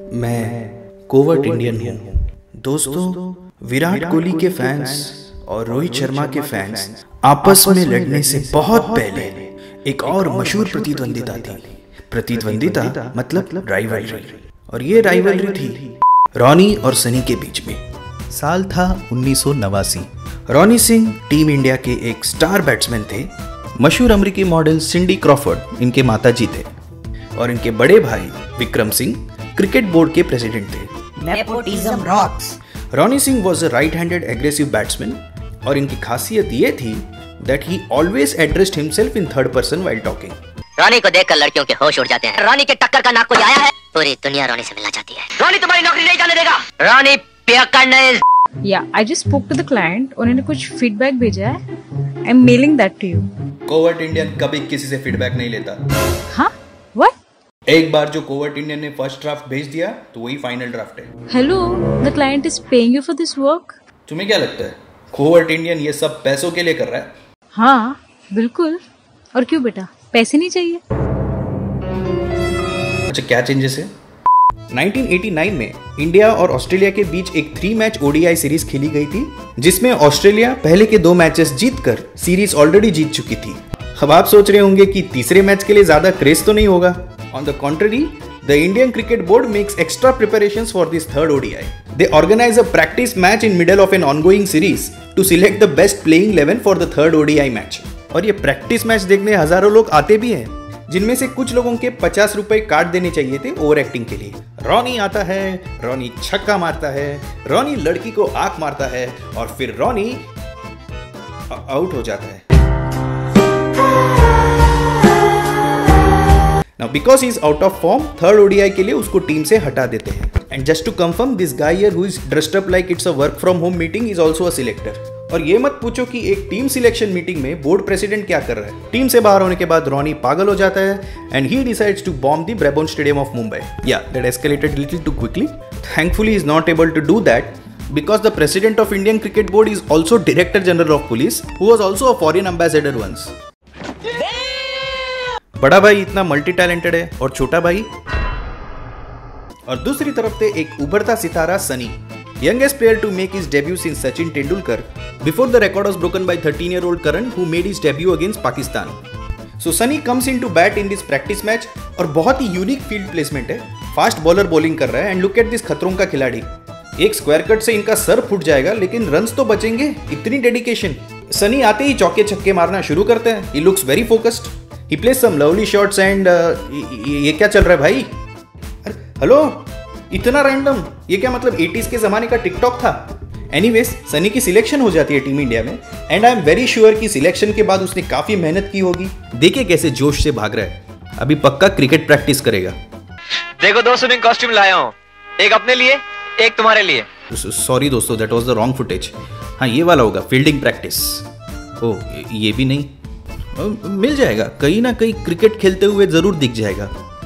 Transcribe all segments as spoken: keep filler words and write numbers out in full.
मैं covert Indian हूँ। दोस्तों, विराट कोहली के फैंस और रोहित शर्मा के फैंस आपस में लड़ने से बहुत पहले एक और मशहूर प्रतिद्वंदिता थी। प्रतिद्वंदिता मतलब राइवलरी, और ये राइवलरी थी रॉनी और सनी के बीच में। साल था उन्नीस सौ नवासी। रॉनी सिंह टीम इंडिया के एक स्टार बैट्समैन थे। मशहूर अमेरिकी मॉडल सिंडी क्रॉफर्ड इनके माताजी थे, और इनके बड़े भाई विक्रम सिंह क्रिकेट बोर्ड के प्रेसिडेंट थे। Nepotism rocks. Ronnie Singh was a right handed aggressive batsman, और इनकी खासियत ये थी that he always addressed himself in third person while talking. Ronnie को देखकर लड़कियों के होश उड़ जाते हैं। रॉनी के टक्कर का नाक कोई आया है, पूरी दुनिया रॉनी से मिलना चाहती है। रॉनी तुम्हारी नौकरी नहीं जाने देगा। रॉनी पियक्कड़। Yeah, I just spoke to the client. उन्होंने कुछ फीडबैक भेजा है. I'm mailing that to you. Covert Indian कभी किसी से फीडबैक नहीं लेता। हाँ? What? एक बार जो कोवर्ट इंडियन ने फर्स्ट ड्राफ्ट भेज दिया तो वही फाइनल ड्राफ्ट है। Hello, the client is paying you for this work. तुम्हें क्या लगता है कोवर्ट इंडियन ये सब पैसों के लिए कर रहा है? हाँ, बिल्कुल। और क्यों बेटा, पैसे नहीं चाहिए? अच्छा, क्या चेंजेस है? नाइनटीन एटी नाइन में इंडिया और ऑस्ट्रेलिया के बीच एक थ्री मैच ओडीआई सीरीज खेली गई थी, जिसमें ऑस्ट्रेलिया पहले के दो मैचेस जीतकर सीरीज ऑलरेडी जीत चुकी थी। अब आप सोच रहे होंगे कि तीसरे मैच के लिए ज्यादा क्रेज तो नहीं होगा। On the contrary, the Indian cricket board makes extra preparations for this third ODI. They organize a practice match in middle of an ongoing series to select the best playing eleven for the third ODI match. और ये practice match देखने हजारों लोग आते भी हैं, जिनमें से कुछ लोगों के पचास रुपए काट देने चाहिए थे ओवर एक्टिंग के लिए। रॉनी आता है, रॉनी छक्का मारता है, रॉनी लड़की को आंख मारता है, और फिर रॉनी आउट हो जाता है। Now because he is out of form, third ODI के लिए उसको टीम से हटा देते हैं। And just to confirm, this guy here who is dressed up like it's a work from home meeting is also a selector. और ये मत पूछो कि एक टीम सिलेक्शन मीटिंग में बोर्ड प्रेसिडेंट क्या कर रहा है। टीम से बाहर होने के बाद रॉनी पागल हो जाता है and he decides to bomb the Brabourne stadium of Mumbai. Yeah that escalated little too quickly. Thankfully is not able to do that because the president of Indian Cricket Board is also Director General of Police, who was also a foreign ambassador once. बड़ा भाई इतना multi talented है, और छोटा भाई? और दूसरी तरफ थे एक उभरता सितारा Sunny, youngest player to make his debut since Sachin Tendulkar, before the record was broken by thirteen year old Karan, who made his debut against Pakistan. So Sunny comes into bat in this practice match, और बहुत ही unique field placement है। Fast bowler bowling कर रहा है, and look at this खतरों का खिलाड़ी। एक स्क्वायर कट से इनका सर फूट जाएगा, लेकिन रन्स तो बचेंगे। इतनी डेडिकेशन। सनी आते ही चौके छक्के मारना शुरू करते हैं। He looks very focused, he plays some lovely shots, and ये क्या चल रहा है भाई? अरे हेलो, इतना रैंडम, ये क्या मतलब एटीज़ के जमाने का टिकटॉक था? एनीवेज, सनी की सिलेक्शन हो जाती है टीम इंडिया में, and I am very sure कि सिलेक्शन के बाद उसने काफी मेहनत की होगी। देखिए कैसे जोश से भाग रहा है। अभी पक्का क्रिकेट प्रैक्टिस करेगा। देखो दो स्विमिंग कॉस्ट्यूम लाया हूँ, एक अपने लिए, एक तुम्हारे लिए। सॉरी दोस्तों, that was the wrong footage. हाँ, ये वाला होगा फील्डिंग प्रैक्टिस। ओ, ये भी नहीं, मिल जाएगा कहीं ना कहीं, क्रिकेट खेलते हुए जरूर दिख जाएगा।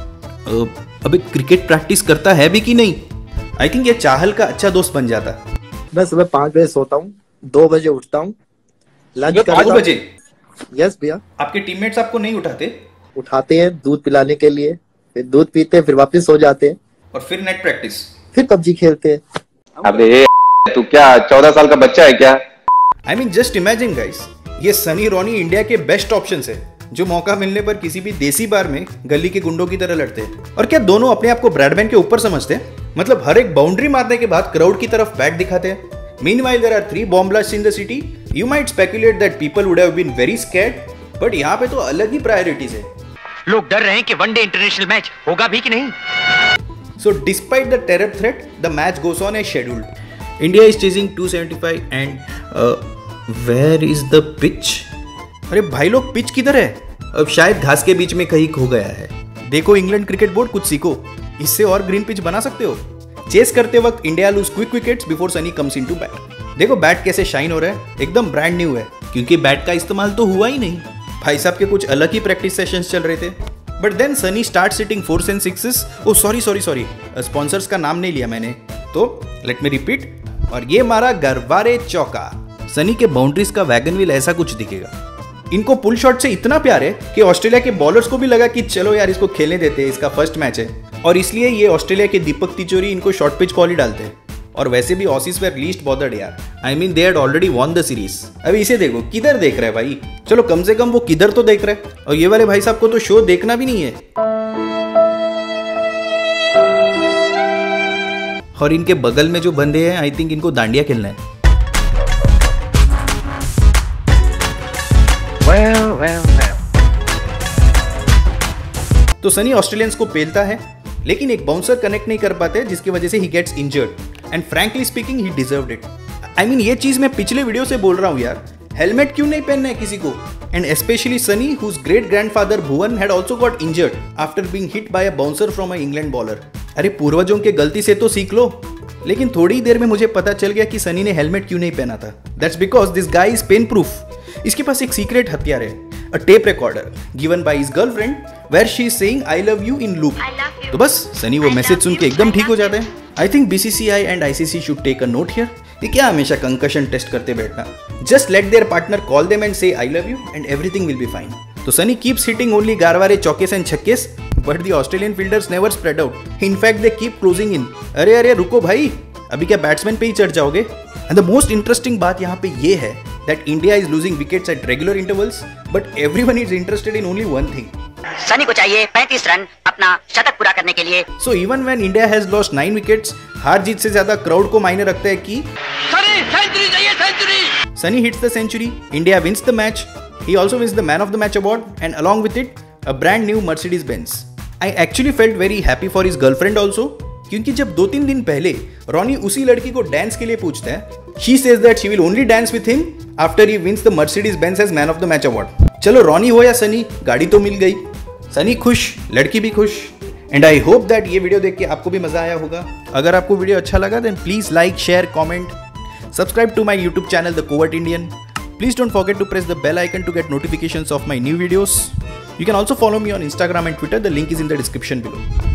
अबे क्रिकेट प्रैक्टिस करता है भी कि नहीं? आई थिंक ये चाहल का अच्छा दोस्त बन जाता। मैं सुबह पाँच बजे सोता हूँ, दो बजे उठता हूँ, लंच करता हूँ। पाँच बजे? यस भैया। आपके टीममेट्स आपको नहीं उठाते? उठाते हैं दूध पिलाने के लिए, फिर दूध पीते हैं, फिर वापस सो जाते हैं, और फिर नेट प्रैक्टिस, फिर पबजी खेलते हैं। अबे तू क्या चौदह साल का बच्चा है क्या? I mean just imagine guys, ये सनी रॉनी इंडिया के बेस्ट ऑप्शंस है, जो मौका मिलने पर किसी भी देसी बार में गली के गुंडों की तरह लड़ते हैं। और क्या दोनों अपने आप को ब्रैडमैन के ऊपर समझते हैं? मतलब हर एक बाउंड्री मारने के बाद क्राउड की तरफ बैट दिखाते हैं। Meanwhile there are three bomb blasts in the city. You might speculate that people would have been very scared, but यहाँ पे तो अलग ही प्रायोरिटीज है। लोग डर रहे हैं कि वनडे इंटरनेशनल मैच होगा भी कि नहीं। So despite the terror threat, the match goes on as scheduled. India is chasing two seventy-five and uh, where is the pitch? अरे भाई लोग, पिच किधर है? अब शायद घास के बीच में कहीं खो गया है। देखो इंग्लैंड क्रिकेट बोर्ड, कुछ सीखो, इससे और ग्रीन पिच बना सकते हो। चेस करते वक्त India lose quick wickets before Sunny comes into bat. देखो बैट कैसे शाइन हो रहा है, एकदम ब्रांड न्यू है, क्योंकि बैट का इस्तेमाल तो हुआ ही नहीं। भाई साहब के कुछ अलग ही प्रैक्टिस सेशंस चल रहे थे। But then Sunny start sitting fours and sixes. Oh sorry sorry sorry sponsors का नाम नहीं लिया मैंने, तो लेट मी रिपीट। और ये मारा गरवारे चौका। सनी के बाउंड्रीज का वैगन व्हील ऐसा कुछ दिखेगा। इनको पुल शॉट से इतना प्यार है कि ऑस्ट्रेलिया के बॉलर्स को भी लगा कि चलो यार इसको खेलने देते हैं, इसका फर्स्ट मैच है। और इसलिए ये ऑस्ट्रेलिया के दीपक तिचोरी इनको शॉर्ट पिच कॉल ही डालते हैं। और वैसे भी ऑसीज वेर लीस्ट बॉदर्ड यार, I mean they had already won the series. अभी इसे देखो किधर देख रहा है भाई, चलो कम से कम वो किधर तो देख रहा है। और ये वाले भाई साहब को तो शो देखना भी नहीं है। और इनके बगल में जो बंदे हैं आई थिंक इनको दांडिया खेलना है। well, well, well. तो सनी ऑस्ट्रेलियंस को पेलता है, लेकिन एक बाउंसर कनेक्ट नहीं कर पाते जिसकी वजह से ही gets injured and frankly speaking he deserved it. I mean ये चीज मैं पिछले वीडियो से बोल रहा हूँ यार, हेलमेट क्यों नहीं पहनना है किसी को। And specially Sunny whose great grandfather Bhuvan had also got injured after being hit by a bouncer from a England bowler. अरे पूर्वजों के गलती से तो सीख लो। लेकिन थोड़ी देर में मुझे पता चल गया कि सनी ने हेलमेट क्यों नहीं पहना था। That's because this guy is pain proof. इसके पास एक सीक्रेट हथियार है, a tape recorder given by his girlfriend where she is saying I love you in loop. तो बस सनी वो मैसेज सुन के एकदम ठीक हो जाता है। I think BCCI and ICC should take a note here. ये क्या हमेशा कंकशन टेस्ट करते बैठना, just let their partner call them and say I love you and everything will be fine. तो Sunny keeps hitting only Garware चौकेस एंड छक्केस, but the Australian fielders never spread out. In fact they keep closing in. अरे अरे रुको भाई, अभी क्या बैट्समैन पे ही चढ़ जाओगे। एंड द मोस्ट इंटरेस्टिंग बात यहाँ पे ये है that India is losing wickets at regular intervals, but everyone is interested in only one thing. Sunny को चाहिए पैंतीस रन अपना शतक पूरा करने के लिए। So even when India has lost nine wickets, हार जीत से ज्यादा क्राउड को मायने रखता है कि सनी सेंचुरी चाहिए, century. Sunny hits the century, India wins the match. He also wins the Man of the Match award, and along with it, a brand new Mercedes Benz. I actually felt very happy for his girlfriend also, क्योंकि जब दो तीन दिन पहले Ronnie उसी लड़की को dance के लिए पूछता है, she says that she will only dance with him after he wins the Mercedes Benz as Man of the Match award. चलो रॉनी हो या सनी, गाड़ी तो मिल गई। सनी खुश, लड़की भी खुश। एंड आई होप दैट ये वीडियो देख के आपको भी मजा आया होगा। अगर आपको वीडियो अच्छा लगा then please like, share, comment, subscribe to my YouTube channel the covert Indian. Please don't forget to press the bell icon to get notifications of my new videos. You can also follow me on Instagram and Twitter. The link is in the description below.